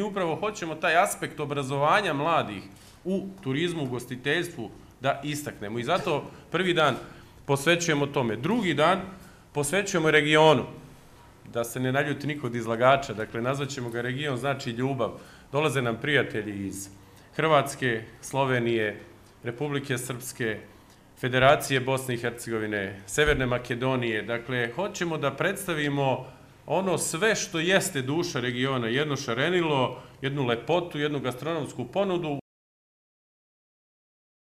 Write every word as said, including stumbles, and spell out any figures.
upravo hoćemo taj aspekt obrazovanja mladih u turizmu, u ugostiteljstvu da istaknemo. I zato prvi dan posvećujemo tome. Drugi dan posvećujemo regionu, da se ne naljuti niko od izlagača, dakle nazvaćemo ga region, znači ljubav. Dolaze nam prijatelji iz Hrvatske, Slovenije, Republike Srpske, Federacije Bosne i Hercegovine, Severne Makedonije. Dakle, hoćemo da predstavimo ono sve što jeste duša regiona, jedno šarenilo, jednu lepotu, jednu gastronomsku ponudu